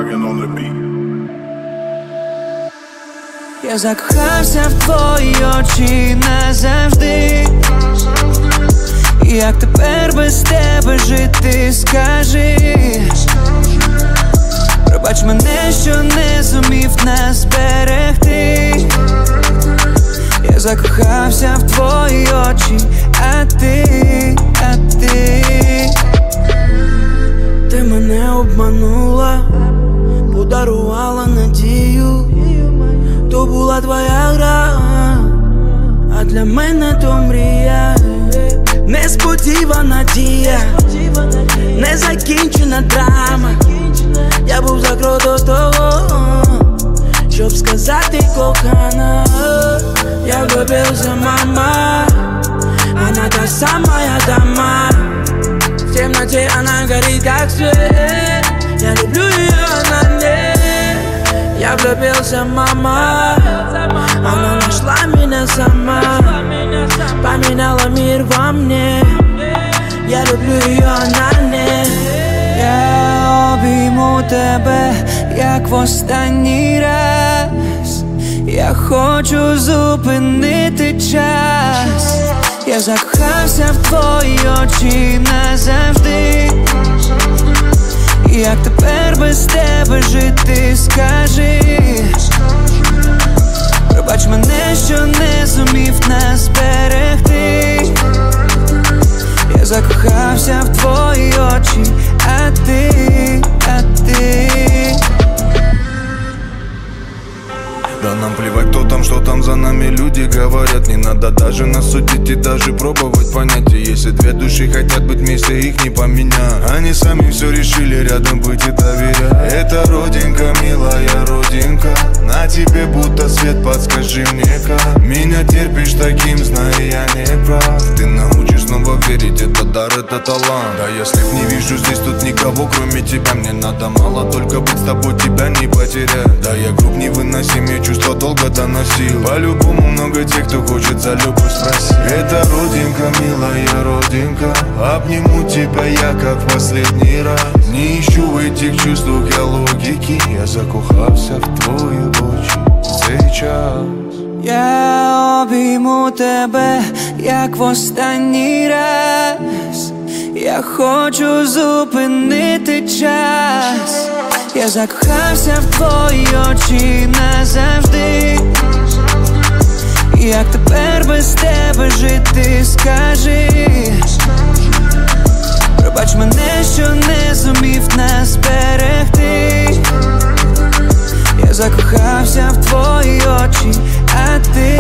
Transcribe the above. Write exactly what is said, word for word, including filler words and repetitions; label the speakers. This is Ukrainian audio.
Speaker 1: Я закохався в твої очі назавжди. Як тепер без тебе жити, скажи. Пробач мене, що не зумів нас зберегти. Я закохався в твої очі, а ти, а ти Ти мене обманула, подарувала надію. То була твоя гра, а для мене то мрія. Несподівана дія, незакінчена драма. Я був за крок до того, щоб сказати кохана. Я влюбився, мама, она та самая дама. В темноте она горит как свет. Я люблю ее, она не. Я влюбился, мама, она нашла меня сама, поменяла мир во мне. Я люблю ее, она не. Я обійму тебе, як в останній раз. Я хочу зупинити час. Я закохався в твої очі назавжди. Як тепер без тебе жити, скажи. Пробач мене, що не зумів нас зберегти. Я закохався в твої очі, а ти, а ти
Speaker 2: Да нам плевать, кто там, что там за нами люди говорят. Не надо даже нас судить и даже пробовать понять. И если две души хотят быть вместе, их не поменять. Они сами все решили рядом быть и доверять. Это родинка, милая родинка, на тебе будто свет, подскажи мне как. Меня терпишь таким, зная я не прав. Ты научишь снова верить, это дар, это талант. Да я слеп не вижу здесь тут никого, кроме тебя. Мне надо мало, только быть с тобой, тебя не потерять. Да я груб невыносим, я чувства долго доносил. По-любому много тех, кто хочет за любовь спросить. Это родинка, милая родинка, обниму тебя я как в последний раз. Не ищу в этих чувствах я логики. Я закохався в твої очі сейчас.
Speaker 1: Я обійму тебе, як в останній раз. Я хочу зупинити час. Я закохався в твої очі назавжди. Як тепер без тебе жити, скажи. Пробач мене, що не зумів нас зберегти. Я закохався в твої очі, а ти